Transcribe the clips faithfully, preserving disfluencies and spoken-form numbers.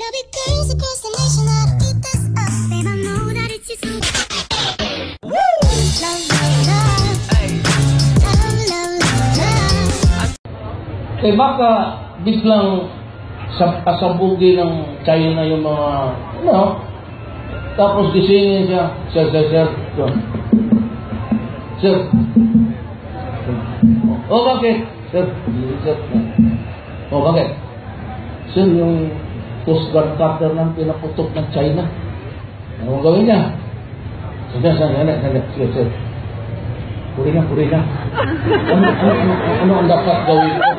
be girls across the nation that'll eat us up. Babe, I know that it's just me. Woo! Love, love, love. Love, love, love, love. Eh baka biglang sa asabugi ng China yung mga, ano, tapos gisingin siya, sir, sir, sir, sir, sir, oh bakit, sir, sir, oh bakit, sir, yung Coast Guard cutter ng pinaputok ng China, ano gawin niya? Sir, sir, sir, sir, sir, sir, puri na, puri na, ano, ano, ano, ano ang dapat gawin ko?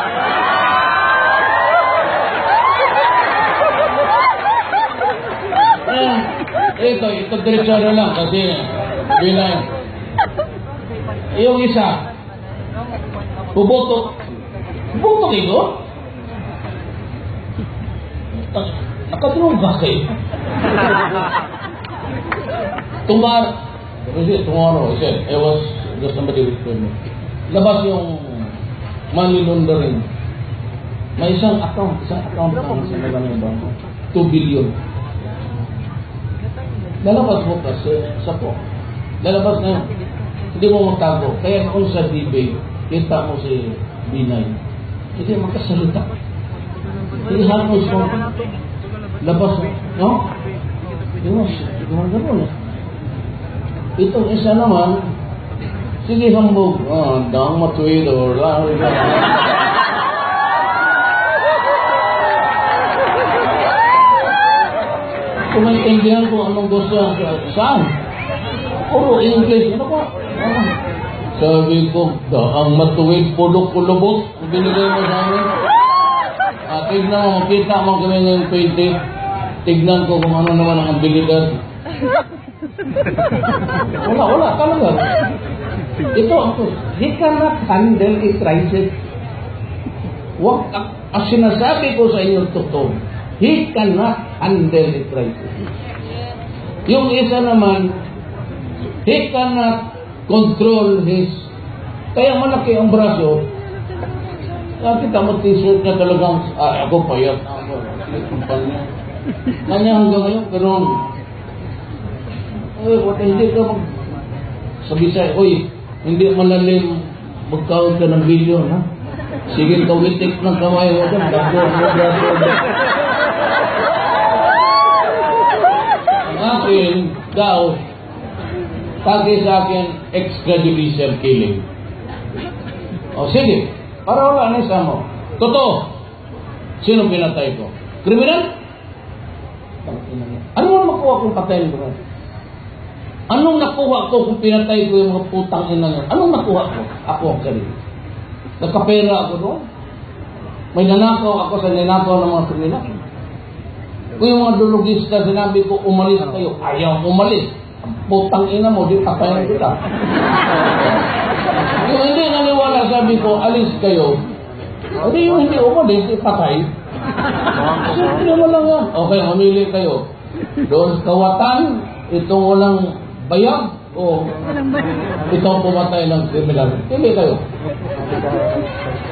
Ito, ito diretso na lang kasi bilang yung isa puboto puboto ito nakatulong ba kayo tumar kasi tomorrow I said I was just somebody with me labas yung money laundering may isang account isang account lang sa nalang yung banko two billion lalabas mo kasi sa po. Lalabas na yun. Hindi mo magtago. Kaya kung sa D B, kita mo si B nine. Hindi magkasalita. Hindi halos mo. Labas mo. No? Hindi mo. Hindi mo gano'n eh. Itong isa naman, sige hambog. Ah, dang matuwid or lang. Kung maintindihan ko anong gusto niya, saan? Puro English. Ano ba? Ah. Sabi ko, ang matuwid, pulok-pulubot, ang binigay mo sa amin. Ah, tignan mo, makita mo kami ngayong twenty. Tignan ko kung ano naman ang abilidad. Wala, wala, talaga. Ito, ako, he cannot handle a crisis. Wag, ang sinasabi ko sa inyo totoo, he cannot handle the crisis. Yung isa naman, he cannot control his, kaya malaki ang braso. Nakita mo t-shirt niya talagang, ah, ako payat na ako. Kumpanya. Kanya hanggang ngayon, pero, eh, wala, hindi ka mag, sabi sa'yo, oy, hindi malalim, magkawag ka ng bilyon, ha? Sige, kawitik ng kamay mo dyan, dago mo braso. Akin daw, tagi sa akin, extrajudicial killing. O sige, para wala na isa mo. Totoo, sino pinatay ko? Kriminal? Ano ang makuha kung patayin ko? Anong nakuha ko kung pinatay ko yung mga putang ina nyo? Anong nakuha ko? Ako ang sarili. Nagkapera ako doon. May nanakaw ako sa nanakaw ng mga kriminal. Kung yung mga dulugista, sinabi ko, umalis kayo. Ayaw umalis. Ang putang ina mo, di patayin kita. Yung hindi naniwala, sabi ko, alis kayo. Hindi yung hindi umalis, di patay. Siyempre mo lang yan. Okay, mamili kayo. Doon kawatan, itong walang bayag, o itong pumatay ng kriminal. Pili kayo.